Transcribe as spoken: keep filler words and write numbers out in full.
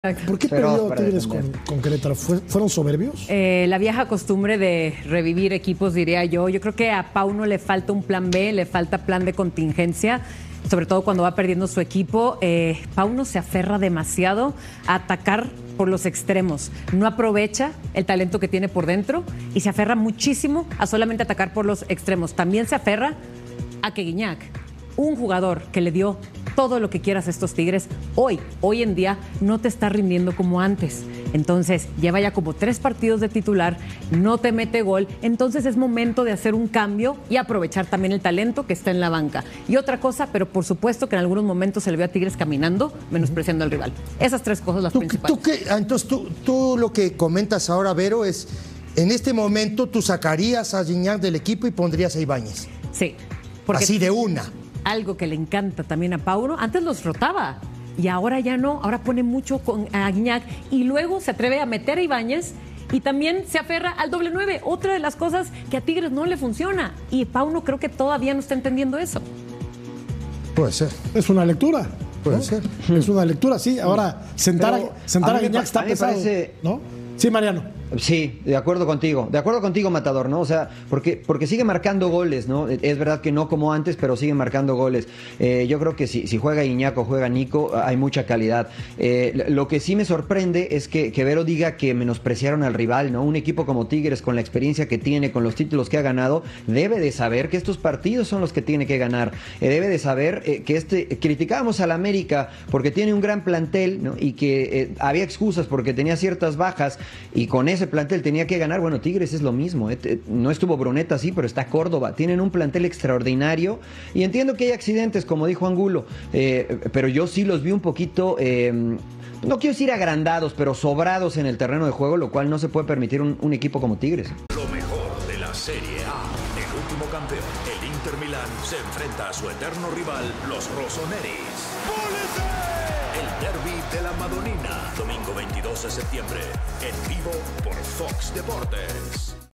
¿Por qué perdió Tigres con, con Querétaro? ¿Fueron soberbios? Eh, la vieja costumbre de revivir equipos, diría yo. Yo creo que a Pauno le falta un plan B, le falta plan de contingencia, sobre todo cuando va perdiendo su equipo. Eh, Pauno se aferra demasiado a atacar por los extremos. No aprovecha el talento que tiene por dentro y se aferra muchísimo a solamente atacar por los extremos. También se aferra a que Guiñac, un jugador que le dio todo lo que quieras a estos Tigres, hoy, hoy en día no te está rindiendo como antes. Entonces, lleva ya como tres partidos de titular, no te mete gol, entonces es momento de hacer un cambio y aprovechar también el talento que está en la banca. Y otra cosa, pero por supuesto que en algunos momentos se le ve a Tigres caminando, menospreciando al rival. Esas tres cosas las ¿Tú, principales. ¿tú qué? Entonces, tú, tú lo que comentas ahora, Vero, es, en este momento tú sacarías a Guiñac del equipo y pondrías a Ibáñez. Sí. Porque así de una. Algo que le encanta también a Pauno, antes los rotaba y ahora ya no, ahora pone mucho con, a Guiñac y luego se atreve a meter a Ibáñez y también se aferra al doble nueve, otra de las cosas que a Tigres no le funciona y Pauno creo que todavía no está entendiendo eso. Puede ser. Es una lectura. Puede ¿no? ser. Es una lectura, sí. Ahora, sentar Pero a, sentar a, a mí me Guiñac pa- está a mí me pesado, parece- ¿no? Sí, Mariano. Sí, de acuerdo contigo, de acuerdo contigo, Matador, ¿no? O sea, porque, porque sigue marcando goles, ¿no? Es verdad que no como antes, pero sigue marcando goles. Eh, yo creo que si, si juega Guiñac o juega Nico, hay mucha calidad. Eh, lo que sí me sorprende es que, que Vero diga que menospreciaron al rival, ¿no? Un equipo como Tigres, con la experiencia que tiene, con los títulos que ha ganado, debe de saber que estos partidos son los que tiene que ganar. Eh, debe de saber eh, que este, criticábamos al América porque tiene un gran plantel, ¿no? Y que eh, había excusas porque tenía ciertas bajas y con ese plantel tenía que ganar. Bueno, Tigres es lo mismo, ¿eh? No estuvo Bruneta, sí, pero está Córdoba. Tienen un plantel extraordinario y entiendo que hay accidentes, como dijo Angulo, eh, pero yo sí los vi un poquito, eh, no quiero decir agrandados, pero sobrados en el terreno de juego, lo cual no se puede permitir un, un equipo como Tigres. Lo mejor de la Serie A. El último campeón, el Inter Milán, se enfrenta a su eterno rival, los Rossoneris. El derbi de la Madonina, domingo veintidós de septiembre, en vivo por Fox Deportes.